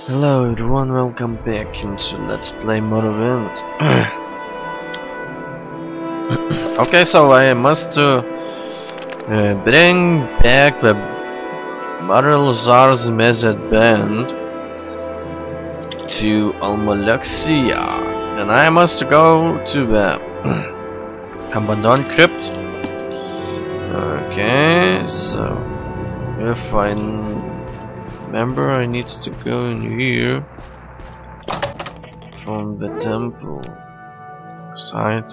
Hello everyone, welcome back into Let's Play Morrowind. Okay, so I must bring back the Barrelzar's Mezet Band to Almalaxia, and I must go to the Abaddon Crypt. Okay, so if I remember, I need to go in here from the temple side.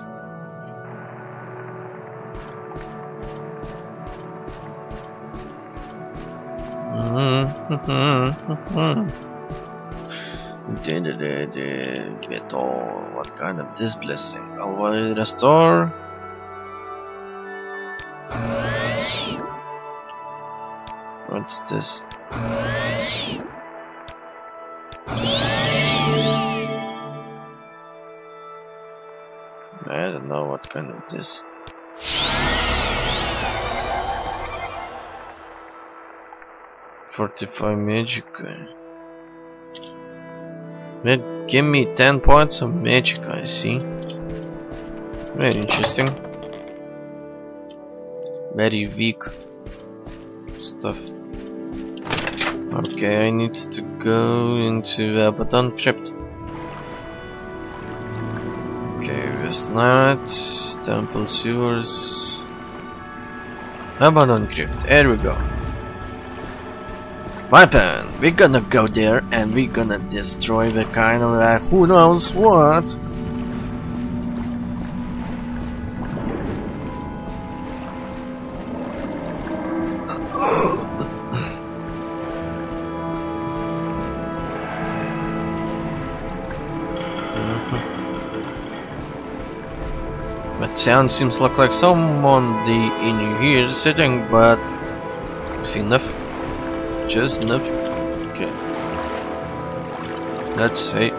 What kind of this blessing? Always restore. What's this? I don't know what kind of this. $45 magic. Give me 10 points of magic, I see. Very interesting. Very weak stuff. Okay, I need to go into the Abaddon Crypt. Okay, West Night, Temple Sewers, Abaddon Crypt, there we go. My plan, we're gonna go there and we're gonna destroy the kind of who knows what. That sound seems like someone in here sitting, but I see nothing. Just nothing. Okay. Let's see.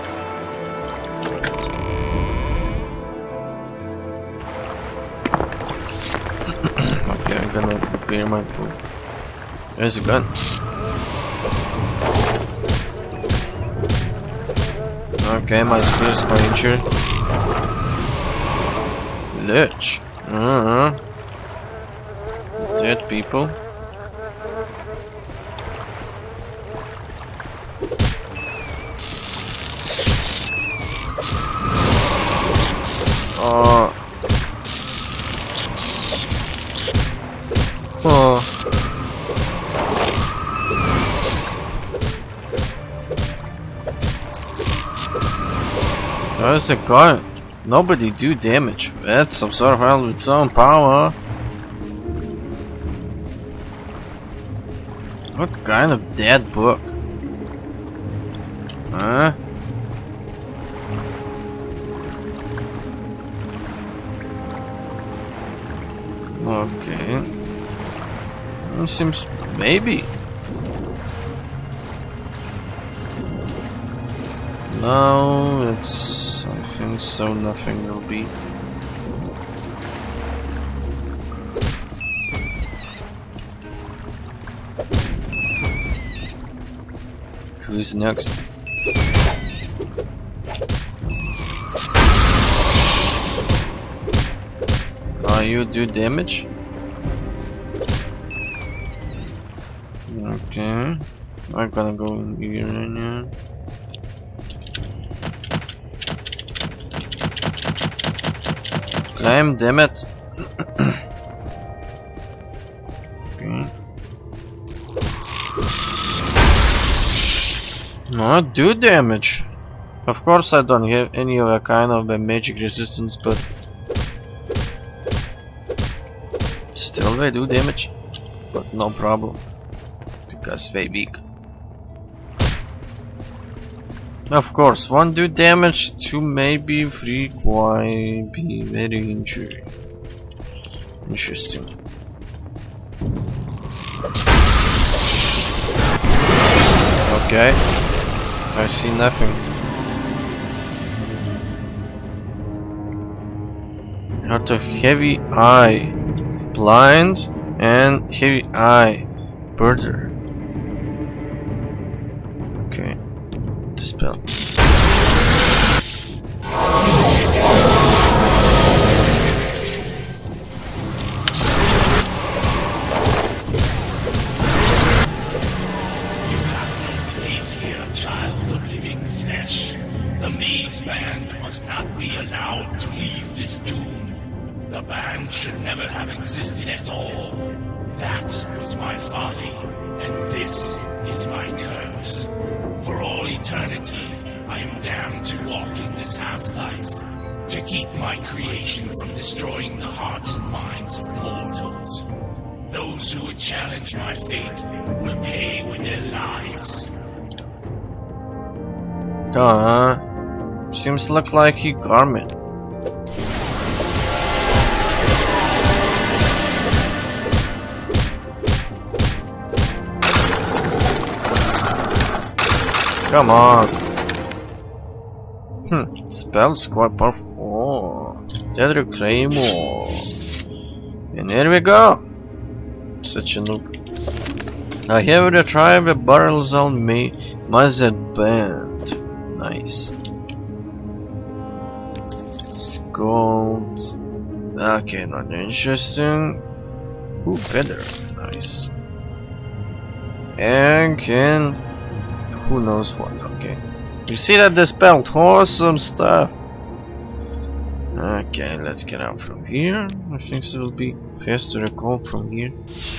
Okay, I'm gonna prepare my food. There's a gun. Okay, my spear is quite injured. Lich. Dead people. There's a gun. Nobody do damage. That's absorb hell with its own power. What kind of dead book? Huh? Okay. It seems maybe. No, it's. I think so. Nothing will be. Who's next? You do damage? Okay. I'm gonna go in here right now. Climb, damn it. Okay. No, do damage. Of course I don't have any of a kind of the magic resistance, but still they do damage. But no problem. Because they weak. Of course, one do damage, two maybe, three quite be very injury. Interesting. Okay, I see nothing. Heart of Heavy Eye, Blind, and Heavy Eye, Birder. Okay. Dispel. Child of living flesh, the maze band must not be allowed to leave this tomb. The band should never have existed at all. That was my folly, and this is my curse. For all eternity, I am damned to walk in this half-life, to keep my creation from destroying the hearts and minds of mortals. Those who would challenge my fate will pay with their lives. Seems look like he garment. Come on. Spell's quite powerful. Oh, Deadly Claymore. And here we go. Such a noob. I have retrieved a barrels on me, Mazet Band. Nice. It's gold. Okay, not interesting. Ooh, feather. Nice. And can. Who knows what? Okay. You see that dispelled? Awesome stuff. Okay, let's get out from here. I think it will be faster to call from here.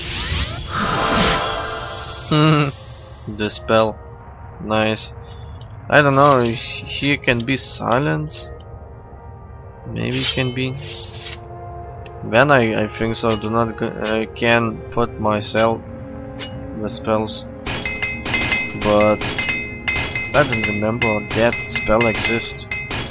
Dispel. Nice. I don't know if he can be silenced. Maybe it can be. Then I think so. Do not. I can put myself the spells, but I don't remember that spell exists.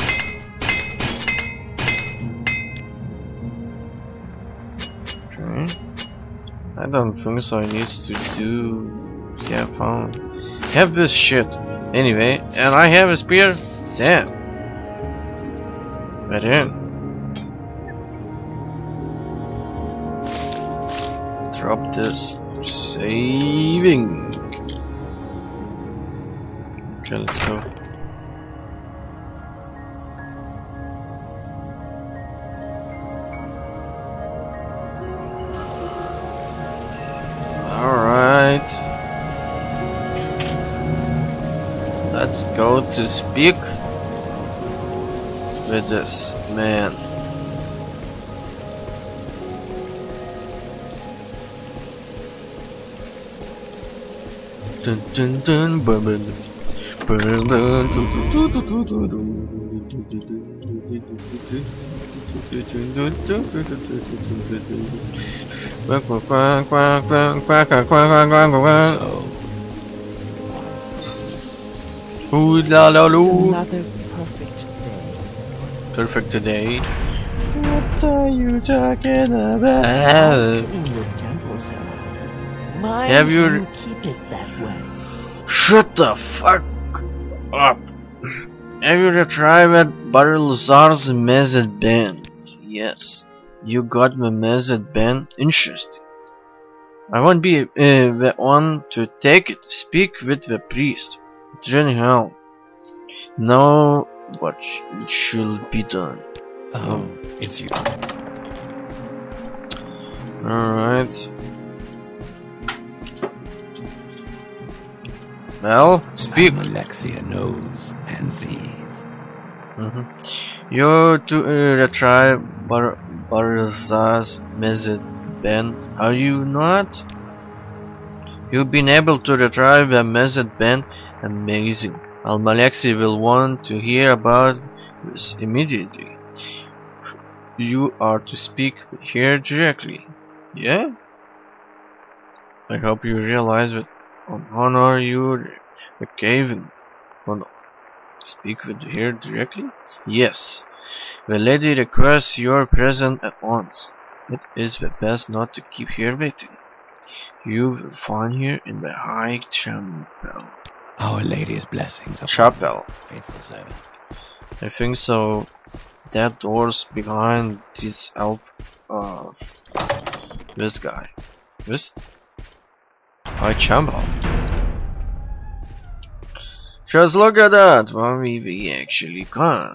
Okay. I don't think so. I need to do. Yeah, found. Have this shit. Anyway, and I have a spear. Damn. Right in. Drop this. Saving. Okay, let's go. Alright. Let's go to speak with this man. Dun dun dun bum bum bum bum ooh la la loo. Another perfect day. Perfect today. What are you talking about? In this temple, sir. Mind Have you keep it that way? Shut the fuck up. Have you retrieved Barilzar's Mazet Band? Yes. You got my Mazet Band? Interesting. I won't be the one to take it. Speak with the priest. Then how? Now what should be done? It's you. Alright. Well, speak. Alexia knows and sees. You to retrieve Barilzar's Mazet Band, are you not? You've been able to retrieve a Mazet Band. Amazing. Almalexi will want to hear about this immediately. You are to speak here directly. Yeah? I hope you realize that on honor you the caving. On speak with her directly? Yes. The lady requests your presence at once. It is the best not to keep her waiting. You will find her in the High Chapel. Our Lady's blessings. Chapel. Faithful servant. I think so. That door's behind this elf. This guy. This High Chapel. Just look at that! What we actually got.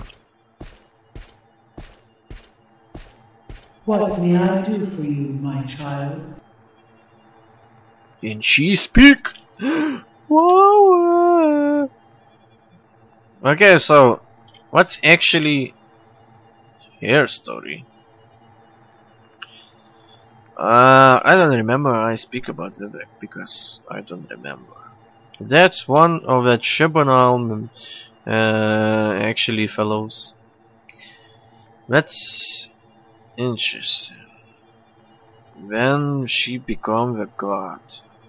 What may I do for you, my child? Can she speak? Whoa. Okay, so what's actually her story? I don't remember. I speak about Vivek because I don't remember. That's one of the tribunal actually fellows. That's interesting. When she become a god.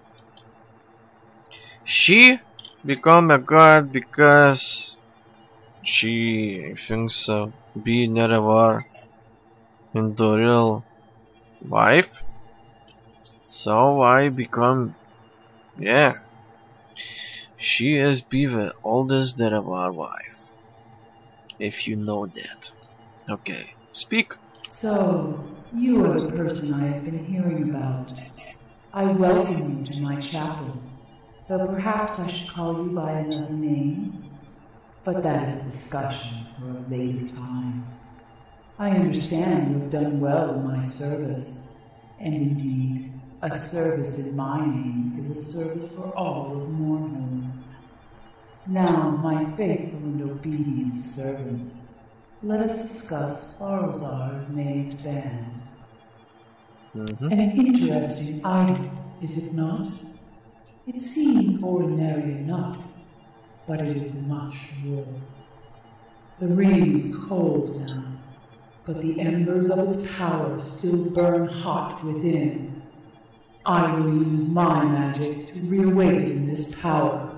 She become a god because she thinks be Nerevar in the real life. So I become, yeah. She is be the oldest Nerevar wife. If you know that. Okay, speak. So, you are the person I have been hearing about. I welcome you to my chapel, though perhaps I should call you by another name. But that is a discussion for a later time. I understand you have done well in my service, and indeed, a service in my name is a service for all of Mournhold. Now, my faithful and obedient servant, let us discuss Barzar's Maze Band. An interesting item, is it not? It seems ordinary enough, but it is much more. The ring is cold now, but the embers of its power still burn hot within. I will use my magic to reawaken this power.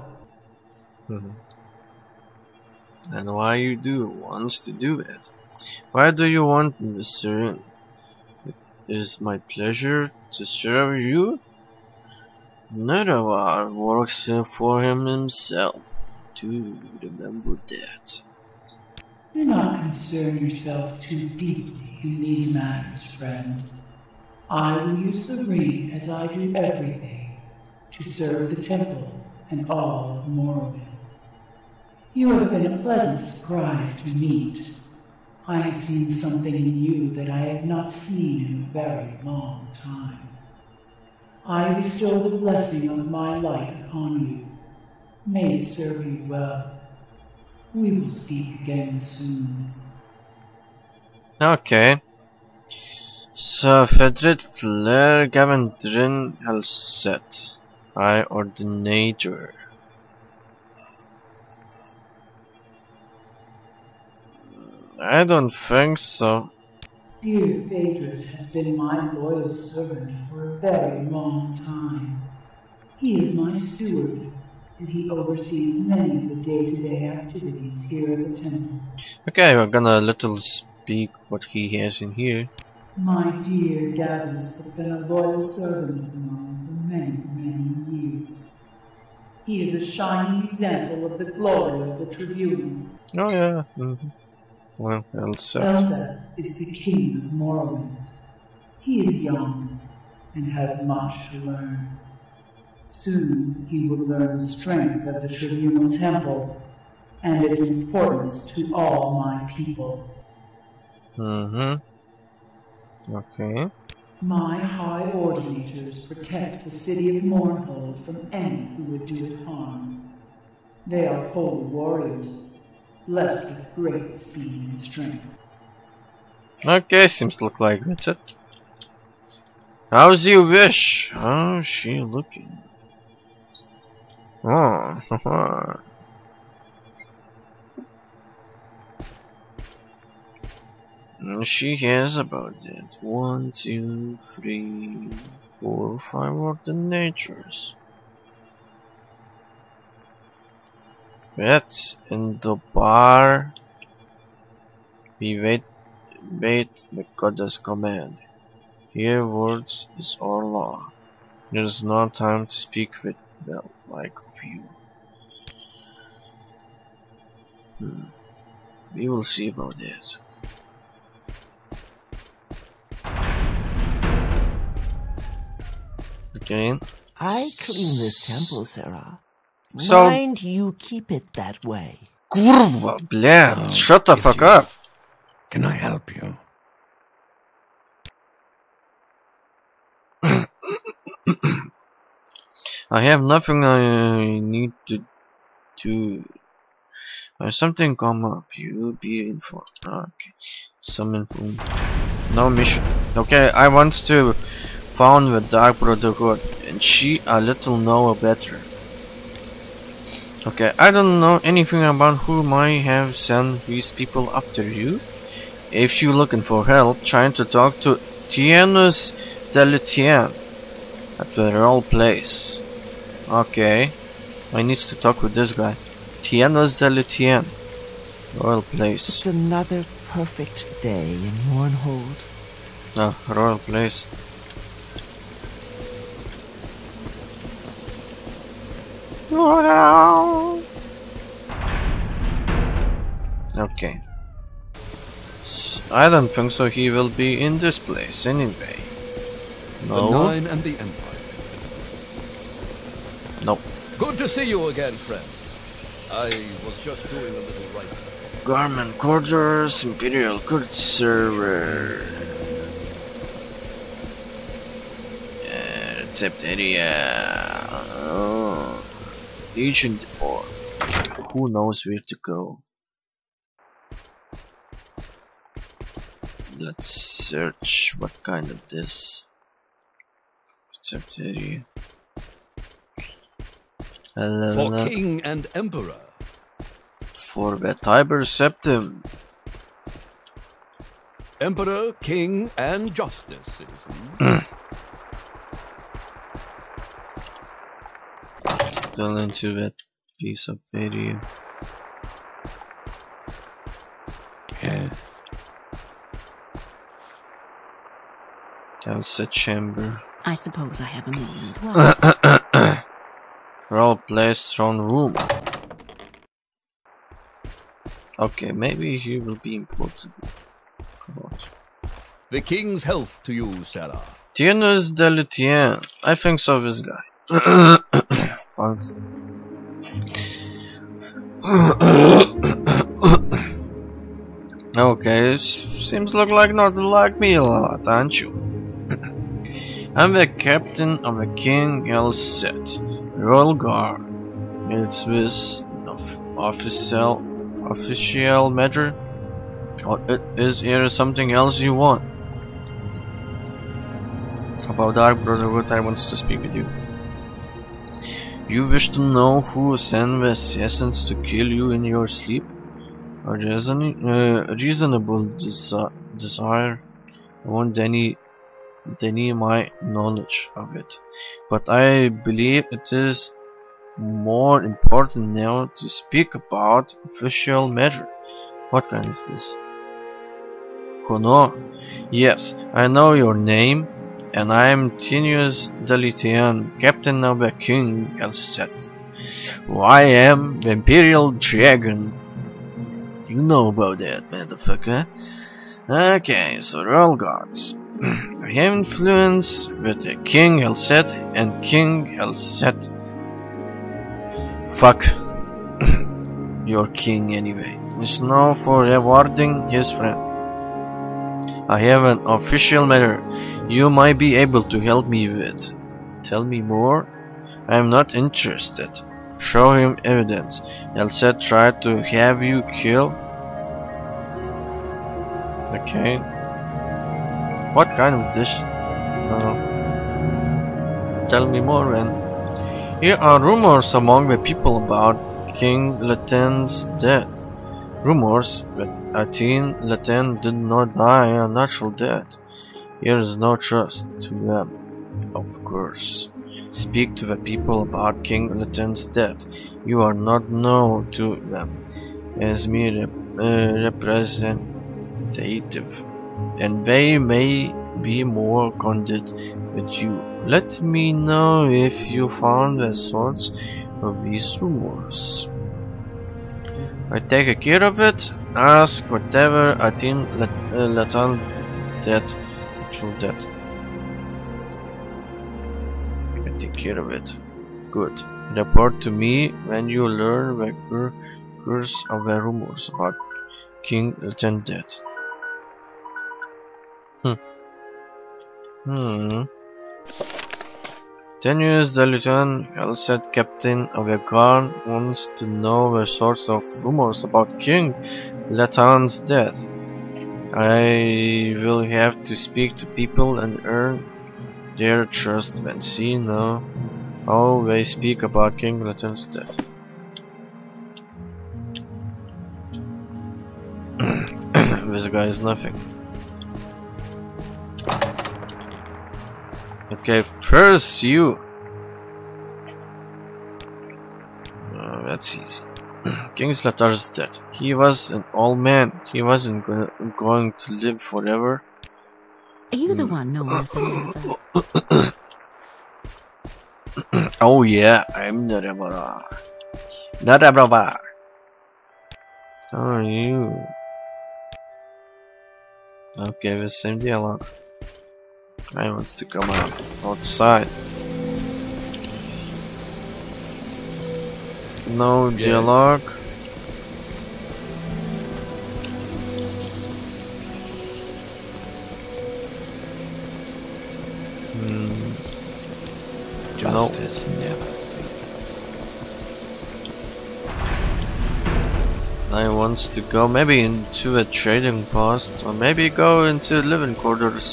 And why you do want to do it? Why do you want this ring? It is my pleasure to serve you. Nerevar works for him himself. Do remember that. Do not concern yourself too deeply in these matters, friend. I will use the ring as I do everything to serve the temple and all of Morrowind. You have been a pleasant surprise to meet. I have seen something in you that I have not seen in a very long time. I bestow the blessing of my light upon you. May it serve you well. We will speak again soon. Okay. So, Fedrid Flair Gavin Drin Helset. I Ordinator. I don't think so. Dear Phaedrus has been my loyal servant for a very long time. He is my steward, and he oversees many of the day-to-day activities here at the temple. Okay, we're gonna little speak what he has in here. My dear Gavus has been a loyal servant of mine for many, many years. He is a shining example of the glory of the Tribunal. Oh yeah. Well, Elseth. Elseth is the king of Morrowind. He is young and has much to learn. Soon he will learn the strength of the Tribunal Temple and its importance to all my people. Okay. My High Ordinators protect the city of Mournhold from any who would do it harm. They are holy warriors, blessed with great speed and strength. Okay, seems to look like that's it. How's your wish? How's she looking? Oh, she has about that 1, 2, 3, 4, 5 Ordinators. That's in the bar. We wait the goddess command. Here words is our law. There is no time to speak with the like of you. We will see about this. Okay. I clean this temple, Sarah. So, Mind you keep it that way. kurva, bля, Oh, shut the it's fuck you. up. Can I help you? I have nothing I need to do. Something come up, you'll be informed. Okay, some info. No mission. Okay, I want to found the Dark Brotherhood, and she a little know better. Okay, I don't know anything about who might have sent these people after you. If you're looking for help, trying to talk to Tianus Deletian at the Royal Place. Okay, I need to talk with this guy. Tianus Deletian, Royal Place. It's another perfect day in Mournhold. Royal Place. Okay. I don't think so he will be in this place anyway. The No? Nine and the Empire. Nope. Good to see you again, friend. I was just doing a little writing. Garment quarters, Imperial Court server. Recept area. Oh. Agent or who knows where to go. Let's search what kind of this. Recept area. For King and Emperor. For the Tiber Septim. Emperor, King, and Justice, citizen. Still into that piece of video. Yeah. Council chamber. I suppose I have a moment. What? Royal Place throne room. Okay, maybe he will be important. The King's health to you, Sarah. Tianus Deletian. I think so, this guy. Thanks. Okay, seems look like not like me a lot, aren't you? I'm the captain of the King Elset Royal Guard. It's this official measure, or is there something else you want? About Dark Brotherhood, I want to speak with you. You wish to know who sent the assassins to kill you in your sleep? A reasonable desire. I won't deny my knowledge of it, but I believe it is more important now to speak about official measure. What kind is this? Honor. Yes, I know your name, and I am Tianus Deletian, captain of the King Elset. I am the Imperial Dragon. You know about that, motherfucker. Okay, so Royal Guards. I have influence with the King Elset and King Elset. Fuck your king anyway. Is known for rewarding his friend. I have an official matter you might be able to help me with. Tell me more. I am not interested. Show him evidence. Elset tried to have you killed. Okay. What kind of dish? Tell me more, man. Here are rumors among the people about King Leten's death. Rumors that Atin Leten did not die a natural death. Here is no trust to them, of course. Speak to the people about King Leten's death. You are not known to them as mere representative, and they may be more candid with you. Let me know if you found the source of these rumors. I take care of it. Ask whatever Atin Leten dead, actual death. I take care of it. Good. Report to me when you learn the curse of the rumors about King Lieutenant dead. Hmm. 10 years, the Lieutenant Halsed, captain of the guard, wants to know the source of rumors about King Latan's death. I will have to speak to people and earn their trust and see now how they speak about King Latan's death. This guy is nothing. Okay, first you. That's easy. King Slatar is dead. He was an old man. He wasn't going to live forever. Are you the one known as the Never? Oh yeah, I'm Nerevar. Nerevar. How are you? Okay, the same dialogue. I want to come out outside. No dialogue. Justice never sleeps. I want to go maybe into a trading post, or maybe go into living quarters.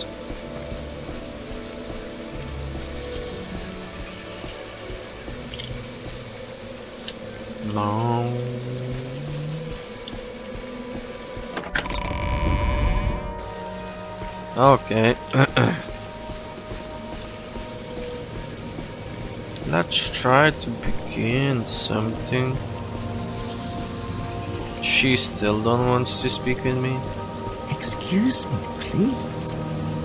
No. Okay. Let's try to begin something. She still don't want to speak with me. Excuse me, please.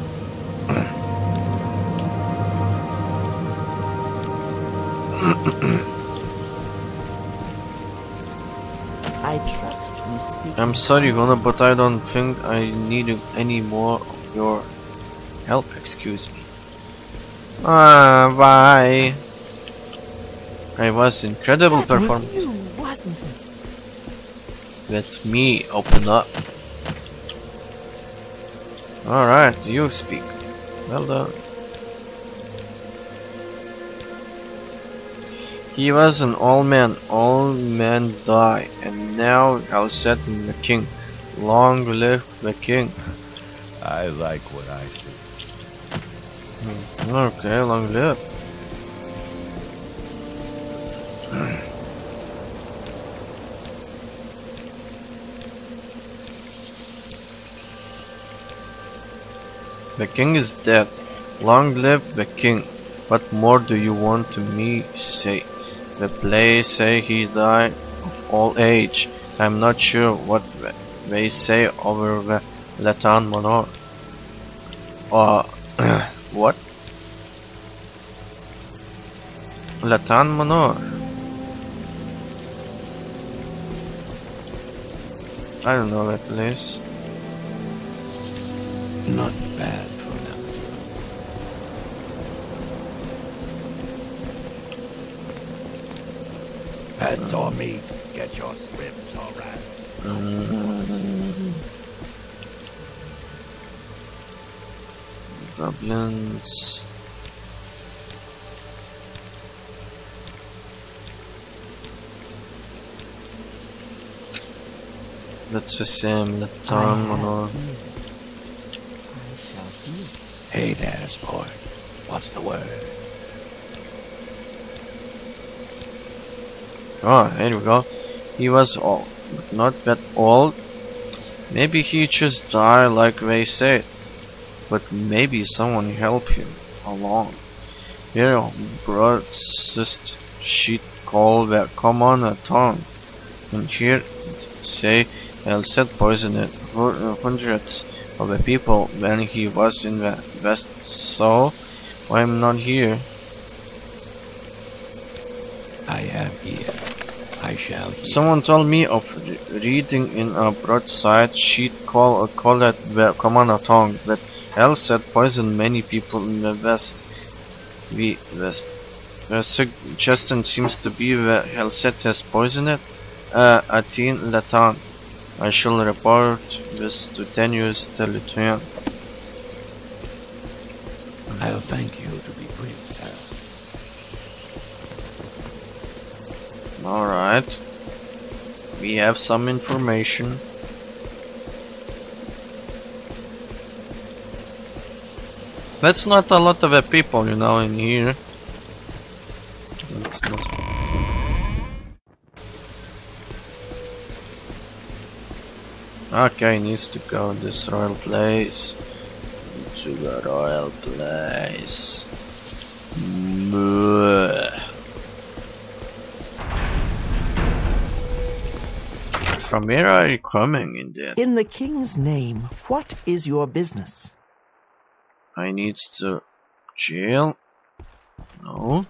I trust we speak. I'm sorry, Hona, but I don't think I need any more of your help. Excuse me. Bye. I was incredible performance. You, wasn't it? That's me. Open up. Alright, you speak. Well done. He was an old man. All men die, and now Halsed is the king. Long live the king. I like what I see. Okay, long live. The king is dead. Long live the king. What more do you want to me say? The play say he died of old age. I'm not sure what they say over the Latan Manor. What? Latan Manor. I don't know that place. Not bad for now. Hands on me. Get your swims, alright. Goblins. That's the same. Latan Manor. Hey there, sport. What's the word? Oh, here we go. He was old, but not that old. Maybe he just died like they said. But maybe someone helped him along. Here, brought sister, she called the common tongue. And here, say, Halsed poisoned hundreds of the people when he was in the west. So, I'm not here. I am here. I shall be. Someone told me of reading in a broadside sheet called it the common tongue that Halsed poisoned many people in the west. The suggestion seems to be that Helset has poisoned it. Atin Latan. I shall report this to Tenius Telitran. I'll thank you to be brief, sir. Alright. We have some information. That's not a lot of people, you know, in here. It's not. Okay, needs to go to this royal place. To the royal place. From where are you coming, indeed? In the king's name, what is your business? I needs to jail. No.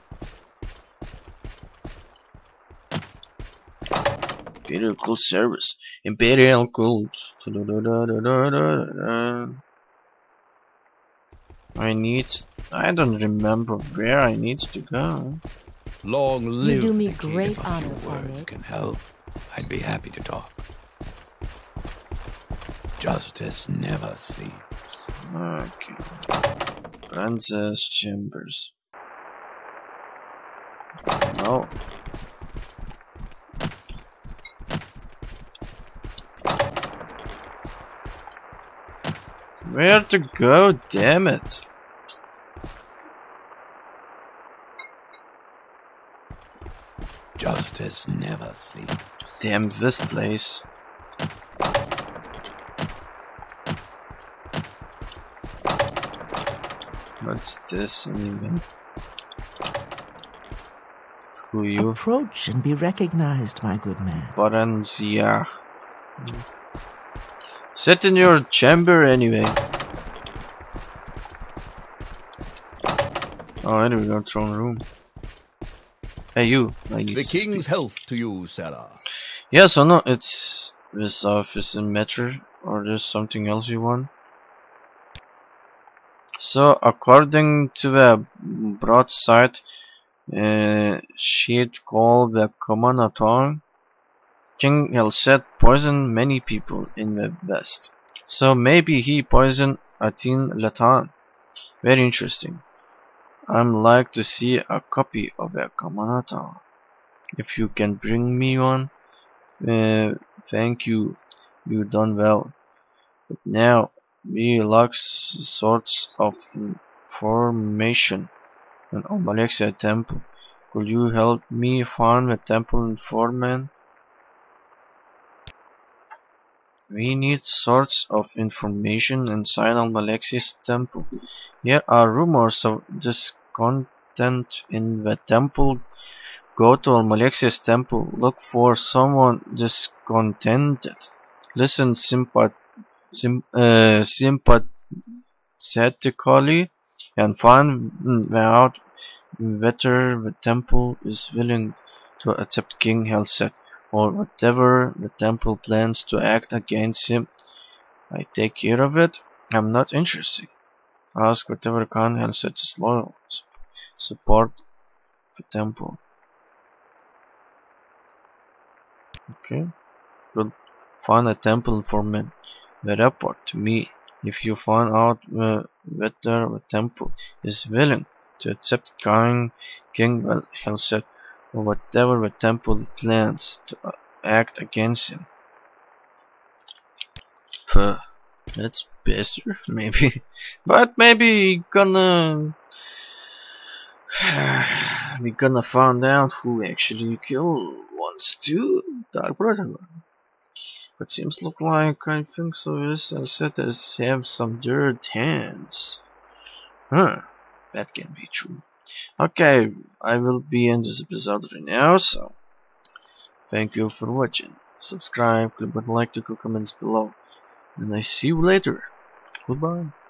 Imperial Cult Service. Imperial Cult. I don't remember where I need to go. Long live You do me the king. great If a honor, few words Comrade. can help, I'd be happy to talk. Justice never sleeps. Okay. Princess Chambers. No. Where to go, damn it. Justice never sleeps. Damn this place. What's this anyway? Who you? Approach and be recognized, my good man. Baranziach. Sit in your chamber anyway. Oh, here we go, throne room. Hey you, I need The to king's speak. health to you, Sarah. Yes or no? It's this office in Metro, or there's something else you want? So, according to the broadside sheet called the Commonaton, King Helset poisoned many people in the West. So maybe he poisoned Atin Latan. Very interesting. I'd like to see a copy of the Commonaton. If you can bring me one, thank you. You done well. But now we lack sorts of information on Almalexia Temple. Could you help me find the temple informant? We need sorts of information inside Almalexi's temple. Here are rumors of discontent in the temple. Go to Almalexi's temple. Look for someone discontented. Listen sympathetically and find out whether the temple is willing to accept King Helset, or whatever the temple plans to act against him. I take care of it. I'm not interested. Ask whatever Khan Helset is loyal. Support the temple. Okay. Good. Find a temple informant. Report to me if you find out whether the temple is willing to accept King Helset, or whatever the temple plans to act against him. That's better, maybe. But maybe we're gonna find out who actually killed wants to Dark Protocol. But seems look like I think so is Helsetters have some dirt hands. Huh, that can be true. Okay, I will be in this episode right now, so thank you for watching. Subscribe, click on like to comments below, and I see you later. Goodbye.